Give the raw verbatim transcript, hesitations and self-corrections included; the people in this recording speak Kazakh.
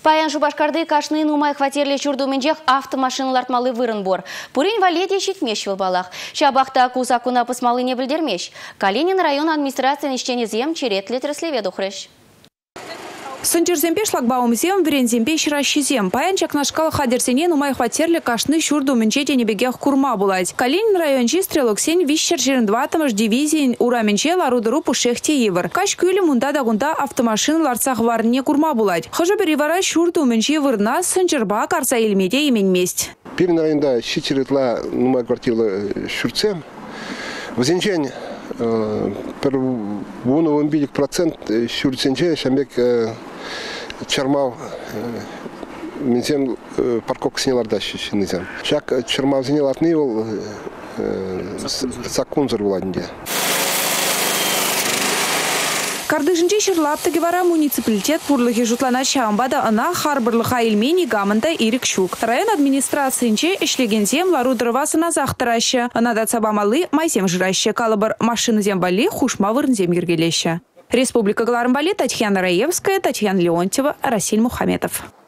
Паян Шубашкарды кашны нумай хватерле чурдуменжех автомашиналар малы вырын бор. Пурин валеде щитмеш балах. Шабахта кусакуна посмалы не бельдермеш. Калинин район администрация нищене зем черет литрослеве духреш. Сынчерземпе шлагбаум зем, вренземпе ширащи зем. Паян чакнашкал хадерсене нумай хватерле кашны шурду менчете небегех курма булать. Калинин райончи стрелоксен вищер жерендватымыш дивизиин ураменче ларудыру пушехте евр. Каш күлі мунда дагунда автомашин ларцах варне курма булать. Хожа беривара шурду менче вырна сынчерба карса илмеде имен месть. Пирин районда щичеретла нумай квартирла шурцем. Возенчень per unu virgulă procent șurțence și ambec cermau mințem parcoc sinilar da și nizam. Șac cermau sinilar nivel sakun zărvulandia. Кардыжынче шырлапты вара муниципалитет пурлыхи жутланача амбада ана харбырлыха илмени гамында ирик шук. Район администрациянче ишлегензем ларудырвасына захтыраща. Анада цабамалы майзем жыраща. Калыбыр машины зембали хушма вырнзем ергелеща. Республика Гларымбали, Татьяна Раевская, Татьяна Леонтьева, Расиль Мухаметов.